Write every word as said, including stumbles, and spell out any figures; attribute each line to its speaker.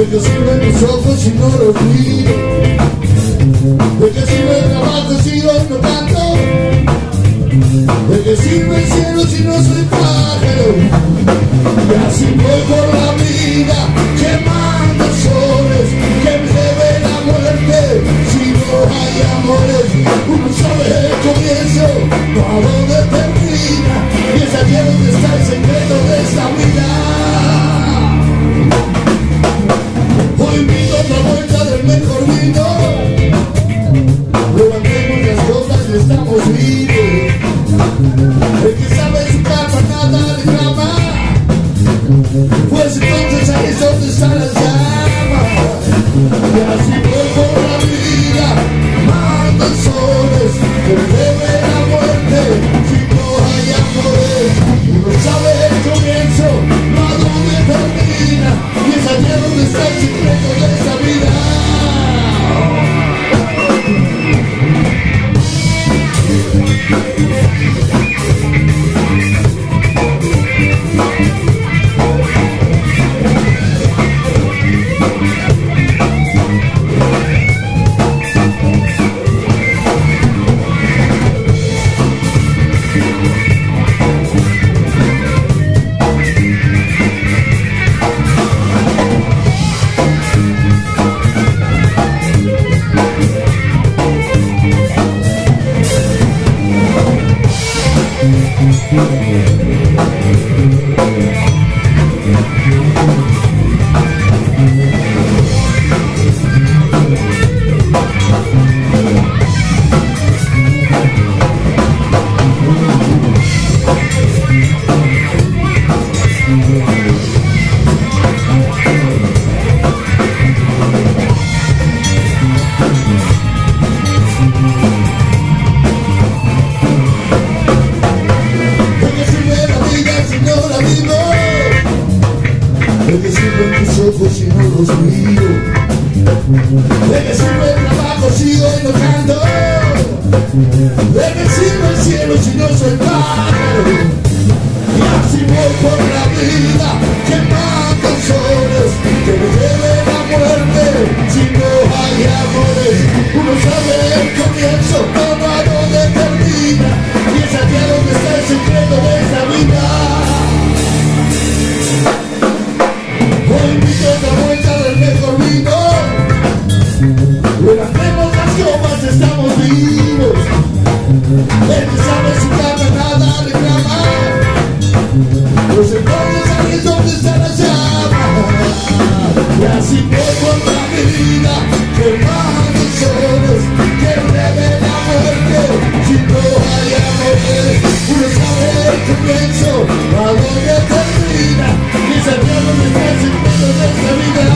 Speaker 1: ¿De qué sirven tus ojos si no los miro? ¿De qué sirve el trabajo si hoy no canto? ¿De qué sirve el cielo si no soy pájaro? Y así voy por la vida quemando soles que me lleve la muerte si no hay amores. Uno sabe el comienzo, no a dónde termina, y es allí donde está el secreto de esta vida. Hoy invito otra vuelta del mejor vino, levantemos las copas y estamos vivos. El que sabe su capa nada le clama, pues entonces ahí es donde están las llamas. Y así voy por la vida, mando soles que me debe la muerte si no hay amores. Uno sabe el comienzo, no a dónde termina, y es allí donde está el secreto de esta vida. ¿De qué sirven tus ojos si no los miro? ¿De qué sirve el trabajo si hoy no canto? ¿De qué sirve el cielo si no soy pájaro? Y así voy por la vida quemando soles que me lleve la muerte si no hay amores. Uno sabe el comienzo, todo a donde termina, y es aquí donde está el secreto de esta vida. Hoy invito otra vuelta del mejor vino, levantemos las copas, estamos vivos. El que sabe su cama nada reclama, pues entonces ahí es donde está la llama. Y así voy por la vida quemando soles que breve la muerte si no hay amores. Uno sabe el comienzo, a dónde termina, y es el donde está el secreto de esta vida.